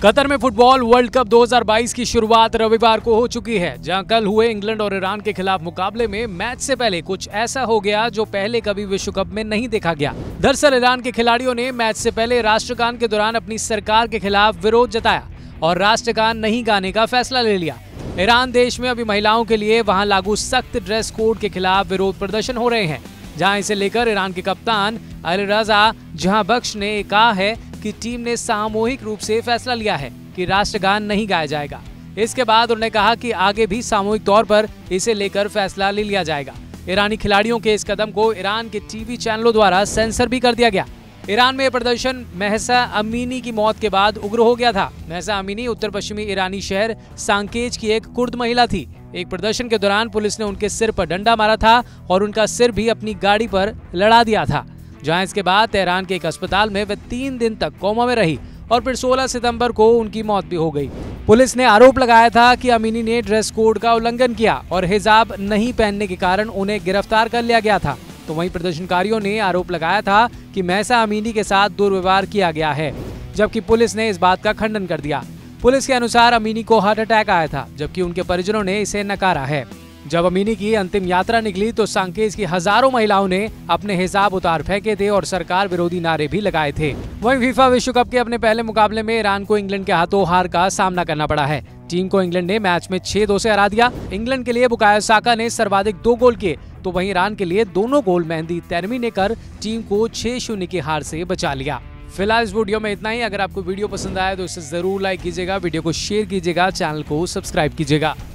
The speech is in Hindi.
कतर में फुटबॉल वर्ल्ड कप 2022 की शुरुआत रविवार को हो चुकी है, जहां कल हुए इंग्लैंड और ईरान के खिलाफ मुकाबले में मैच से पहले कुछ ऐसा हो गया जो पहले कभी विश्व कप में नहीं देखा गया। दरअसल ईरान के खिलाड़ियों ने मैच से पहले राष्ट्रगान के दौरान अपनी सरकार के खिलाफ विरोध जताया और राष्ट्रगान नहीं गाने का फैसला ले लिया। ईरान देश में अभी महिलाओं के लिए वहां लागू सख्त ड्रेस कोड के खिलाफ विरोध प्रदर्शन हो रहे हैं, जहां इसे लेकर ईरान के कप्तान अलीरजा जहांबख्श ने कहा है कि टीम ने सामूहिक रूप से फैसला लिया है कि राष्ट्रगान नहीं गाया जाएगा। इसके बाद उन्होंने कहा कि आगे भी सामूहिक तौर पर इसे लेकर फैसला ले लिया जाएगा। ईरानी खिलाड़ियों के इस कदम को ईरान के टीवी चैनलों द्वारा सेंसर भी कर दिया गया। ईरान में यह प्रदर्शन महसा अमीनी की मौत के बाद उग्र हो गया था। महसा अमीनी उत्तर पश्चिमी ईरानी शहर सांकेज की एक कुर्द महिला थी। एक प्रदर्शन के दौरान पुलिस ने उनके सिर पर डंडा मारा था और उनका सिर भी अपनी गाड़ी पर लड़ा दिया था, जहां इसके बाद तेहरान के एक अस्पताल में वे 3 दिन तक कोमा में रही और फिर 16 सितंबर को उनकी मौत भी हो गई। पुलिस ने आरोप लगाया था कि अमीनी ने ड्रेस कोड का उल्लंघन किया और हिजाब नहीं पहनने के कारण उन्हें गिरफ्तार कर लिया गया था। तो वहीं प्रदर्शनकारियों ने आरोप लगाया था कि महसा अमीनी के साथ दुर्व्यवहार किया गया है, जबकि पुलिस ने इस बात का खंडन कर दिया। पुलिस के अनुसार अमीनी को हार्ट अटैक आया था, जबकि उनके परिजनों ने इसे नकारा है। जब अमीनी की अंतिम यात्रा निकली तो सांकेज की हजारों महिलाओं ने अपने हिजाब उतार फेंके थे और सरकार विरोधी नारे भी लगाए थे। वहीं फीफा विश्व कप के अपने पहले मुकाबले में ईरान को इंग्लैंड के हाथों हार का सामना करना पड़ा है। टीम को इंग्लैंड ने मैच में 6-2 से हरा दिया। इंग्लैंड के लिए बुकायो साका ने सर्वाधिक 2 गोल किए, तो वहीं ईरान के लिए दोनों गोल मेहंदी तैरमी ने कर टीम को 6-0 की हार से बचा लिया। फिलहाल इस वीडियो में इतना ही। अगर आपको वीडियो पसंद आया तो इसे जरूर लाइक कीजिएगा, वीडियो को शेयर कीजिएगा, चैनल को सब्सक्राइब कीजिएगा।